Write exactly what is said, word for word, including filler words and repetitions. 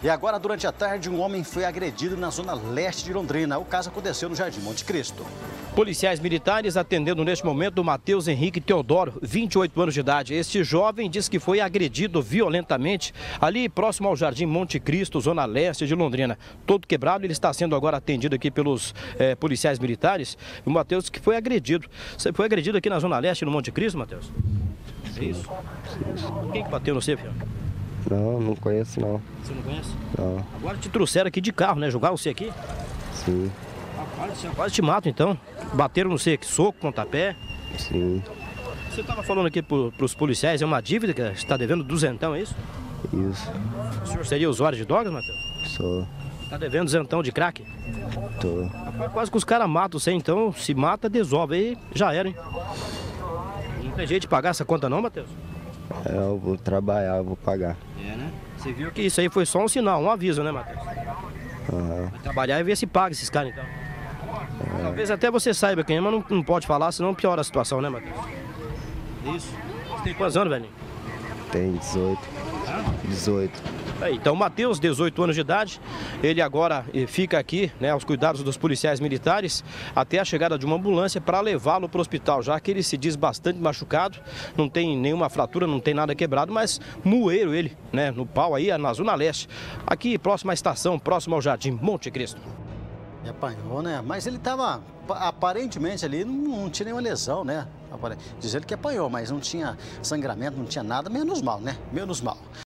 E agora, durante a tarde, um homem foi agredido na zona leste de Londrina. O caso aconteceu no Jardim Monte Cristo. Policiais militares atendendo neste momento o Matheus Henrique Teodoro, vinte e oito anos de idade. Este jovem diz que foi agredido violentamente ali próximo ao Jardim Monte Cristo, zona leste de Londrina. Todo quebrado, ele está sendo agora atendido aqui pelos é, policiais militares. O Matheus que foi agredido. Você foi agredido aqui na zona leste, no Monte Cristo, Matheus? É isso? Quem que bateu no você, filho? Não, não conheço não. Você não conhece? Não. Agora te trouxeram aqui de carro, né? Jogaram você aqui? Sim. Rapaz, quase te mato então. Bateram no você aqui, soco, pontapé. Sim. Você estava falando aqui para os policiais, é uma dívida que você está devendo duzentão, é isso? Isso. O senhor seria usuário de drogas, Matheus? Sou. Está devendo duzentão de crack? Tô. Rapaz, quase que os caras matam você, então se mata, desolve, aí já era, hein? Não tem jeito de pagar essa conta não, Matheus? É, eu vou trabalhar, eu vou pagar. É, né? Você viu que isso aí foi só um sinal, um aviso, né, Matheus? Uhum. Vai trabalhar e ver se paga esses caras, então. É. Talvez até você saiba quem é, mas não, não pode falar, senão piora a situação, né, Matheus? Isso. Você tem quantos anos, velho? Tem dezoito. Ah? dezoito. Aí, então, o Matheus, dezoito anos de idade, ele agora fica aqui, né, aos cuidados dos policiais militares, até a chegada de uma ambulância para levá-lo para o hospital, já que ele se diz bastante machucado, não tem nenhuma fratura, não tem nada quebrado, mas moeiro ele, né, no pau aí, na Zona Leste, aqui próximo à estação, próximo ao Jardim Monte Cristo. E apanhou, né? Mas ele estava, aparentemente ali, não, não tinha nenhuma lesão, né? Diz ele que apanhou, mas não tinha sangramento, não tinha nada, menos mal, né? Menos mal.